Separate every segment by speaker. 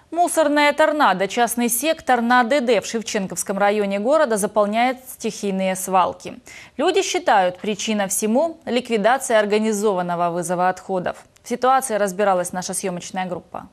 Speaker 1: Мусорная торнадо. Частный сектор на ДД в Шевченковском районе города заполняет стихийные свалки. Люди считают, причина всему – ликвидация организованного вызова отходов. В ситуации разбиралась наша съемочная группа.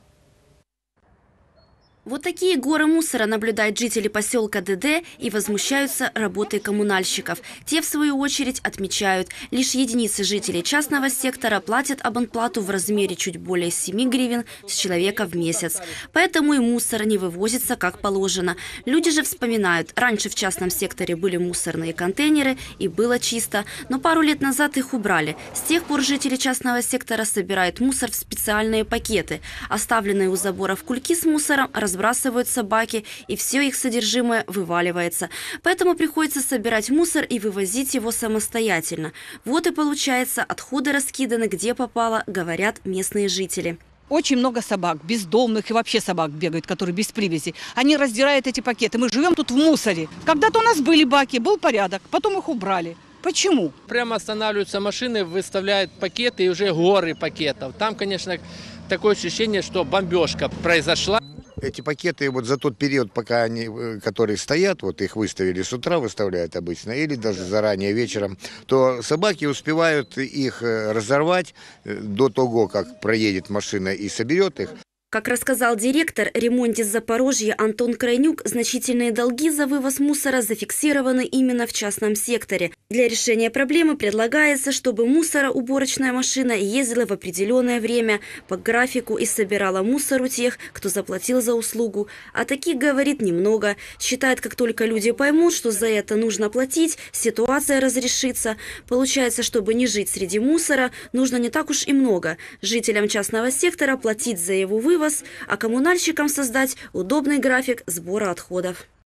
Speaker 2: Вот такие горы мусора наблюдают жители поселка ДД и возмущаются работой коммунальщиков. Те, в свою очередь, отмечают, лишь единицы жителей частного сектора платят абонплату в размере чуть более 7 гривен с человека в месяц. Поэтому и мусор не вывозится как положено. Люди же вспоминают, раньше в частном секторе были мусорные контейнеры и было чисто, но пару лет назад их убрали. С тех пор жители частного сектора собирают мусор в специальные пакеты. Оставленные у заборов кульки с мусором разбрасывают собаки, и все их содержимое вываливается. Поэтому приходится собирать мусор и вывозить его самостоятельно. Вот и получается, отходы раскиданы где попало, говорят местные жители.
Speaker 3: Очень много собак, бездомных и вообще собак бегают, которые без привязи. Они раздирают эти пакеты. Мы живем тут в мусоре. Когда-то у нас были баки, был порядок, потом их убрали. Почему?
Speaker 4: Прямо останавливаются машины, выставляют пакеты и уже горы пакетов. Там, конечно, такое ощущение, что бомбежка произошла.
Speaker 5: Эти пакеты вот за тот период, пока они, которые стоят, вот их выставили с утра, выставляют обычно, или даже заранее вечером, то собаки успевают их разорвать до того, как проедет машина и соберет их.
Speaker 2: Как рассказал директор, ремонтист Запорожья Антон Крайнюк, значительные долги за вывоз мусора зафиксированы именно в частном секторе. Для решения проблемы предлагается, чтобы мусороуборочная машина ездила в определенное время по графику и собирала мусор у тех, кто заплатил за услугу. А таких, говорит, немного. Считает, как только люди поймут, что за это нужно платить, ситуация разрешится. Получается, чтобы не жить среди мусора, нужно не так уж и много. Жителям частного сектора платить за его вывоз, а коммунальщикам создать удобный график сбора отходов.